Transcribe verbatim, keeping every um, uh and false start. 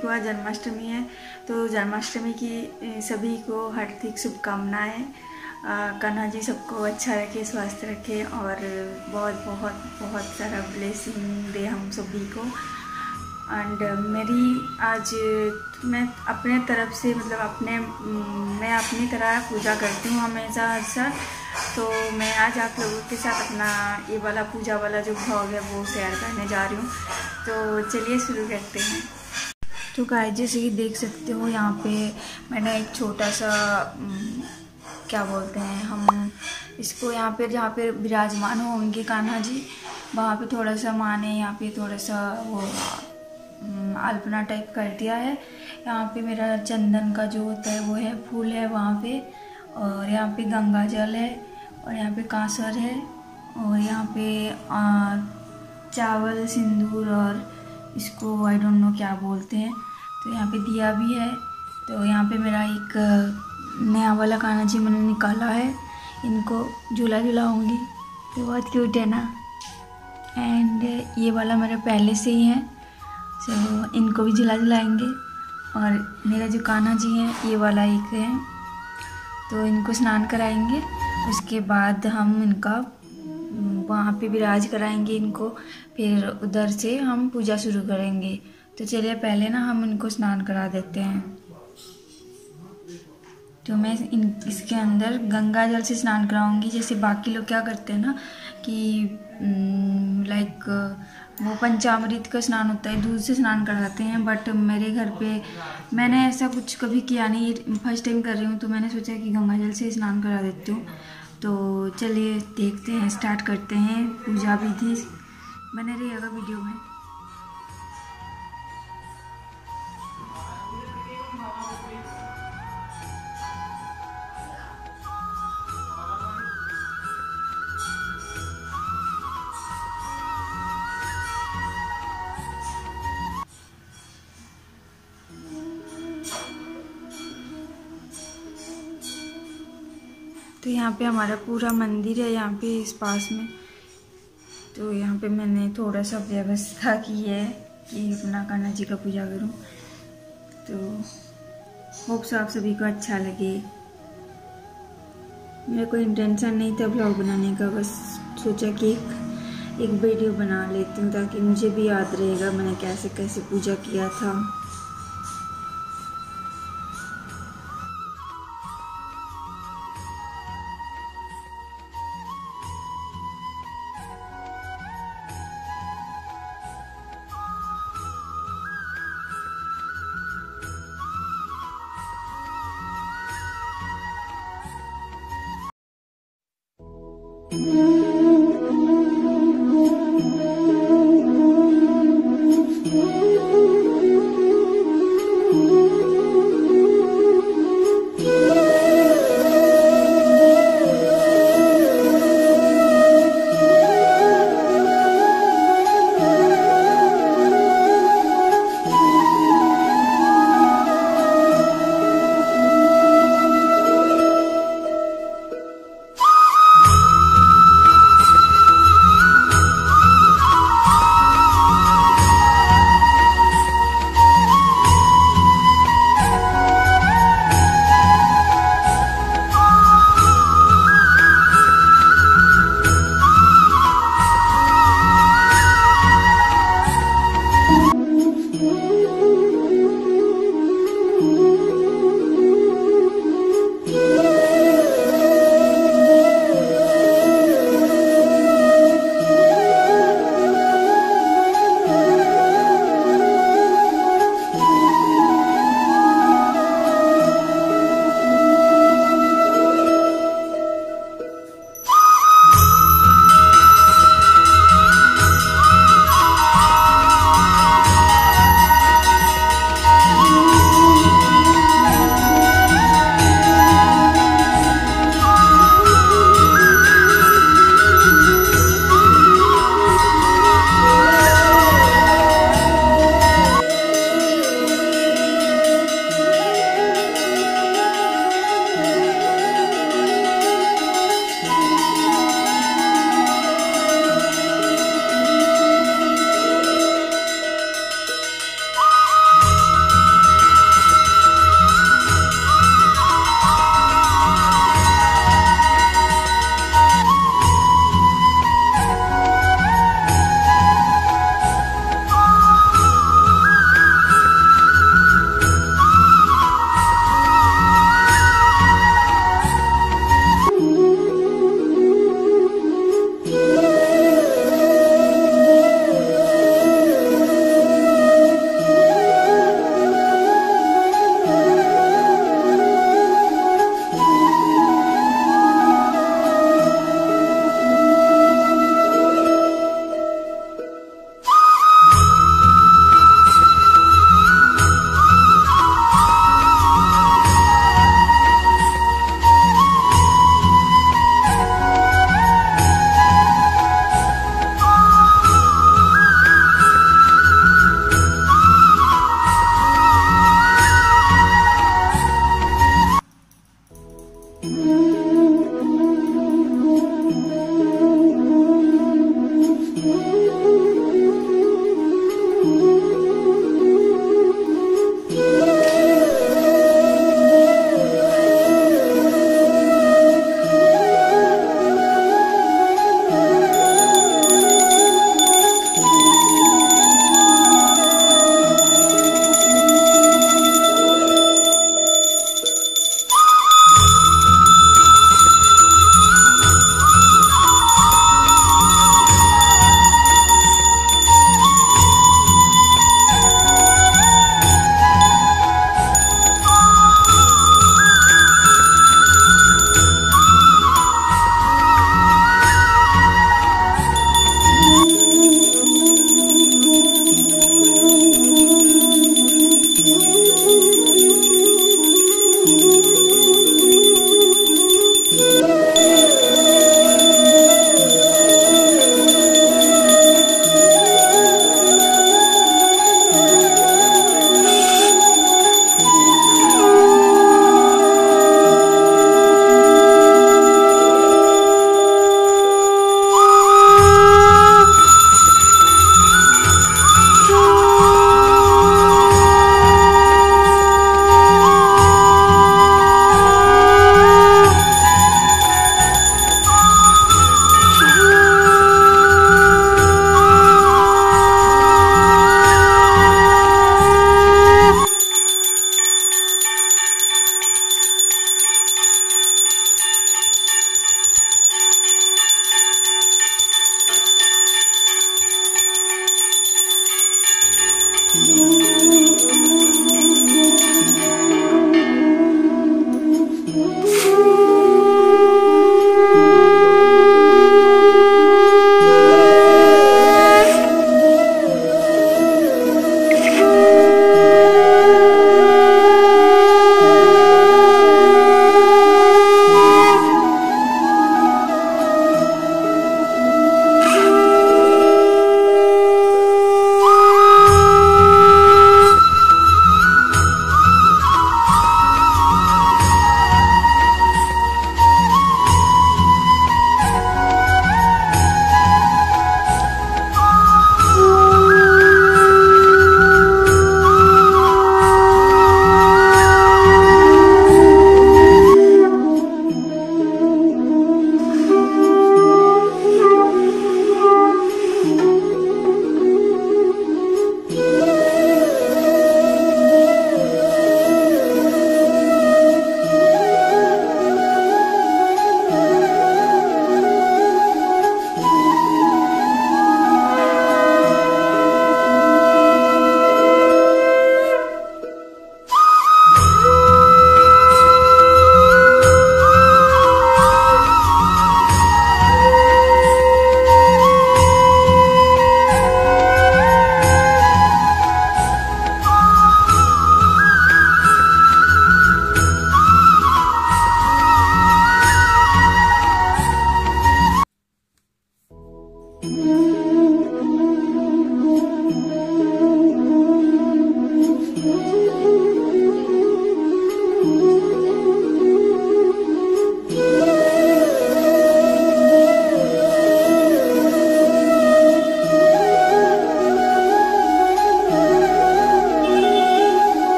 को आज जन्माष्टमी है, तो जन्माष्टमी की सभी को हार्दिक शुभकामनाएं। कान्हा जी सबको अच्छा रखे, स्वस्थ रखे और बहुत बहुत बहुत सारा ब्लेसिंग दे हम सभी को। एंड मेरी आज मैं अपने तरफ से मतलब अपने मैं अपनी तरह पूजा करती हूँ हमेशा हर साल। तो मैं आज आप लोगों के साथ अपना ये वाला पूजा वाला जो भोग है वो शेयर करने जा रही हूँ। तो चलिए शुरू करते हैं। तो गाइस जैसे कि देख सकते हो यहाँ पे मैंने एक छोटा सा क्या बोलते हैं हम इसको, यहाँ पे जहाँ पे विराजमान होंगे कान्हा जी वहाँ पे थोड़ा सा माने यहाँ पे थोड़ा सा वो अल्पना टाइप कर दिया है। यहाँ पे मेरा चंदन का जो होता है वो है फूल है वहाँ पे, और यहाँ पे गंगा जल है, और यहाँ पे कांसर है, और यहाँ पे आ, चावल सिंदूर और इसको आई डोंट नो क्या बोलते हैं। तो यहाँ पे दिया भी है। तो यहाँ पे मेरा एक नया वाला कान्हा जी मैंने निकाला है, इनको झूला झुलाऊँगी तो बहुत क्यूट है ना। एंड ये वाला मेरे पहले से ही है, सो so, इनको भी झुला झुलाएंगे। और मेरा जो कान्हा जी हैं ये वाला एक है, तो इनको स्नान कराएंगे। उसके बाद हम इनका वहाँ पे विराज कराएंगे इनको, फिर उधर से हम पूजा शुरू करेंगे। तो चलिए पहले ना हम इनको स्नान करा देते हैं। तो मैं इन इसके अंदर गंगा जल से स्नान कराऊंगी। जैसे बाकी लोग क्या करते हैं ना कि लाइक वो पंचामृत का स्नान होता है, दूध से स्नान कराते हैं, बट मेरे घर पे मैंने ऐसा कुछ कभी किया नहीं, फर्स्ट टाइम कर रही हूँ। तो मैंने सोचा कि गंगा जल से स्नान करा देती हूँ। तो चलिए देखते हैं, स्टार्ट करते हैं पूजा विधि। बने रहिएगा वीडियो में। तो यहाँ पे हमारा पूरा मंदिर है यहाँ पे इस पास में। तो यहाँ पे मैंने थोड़ा सा व्यवस्था की है कि अपना कान्हा जी का पूजा करूँ। तो होप सो आप सभी को अच्छा लगे। मेरा कोई इंटेंशन नहीं था ब्लॉग बनाने का, बस सोचा कि एक, एक वीडियो बना लेती हूँ ताकि मुझे भी याद रहेगा मैंने कैसे कैसे पूजा किया था। Mm-hmm.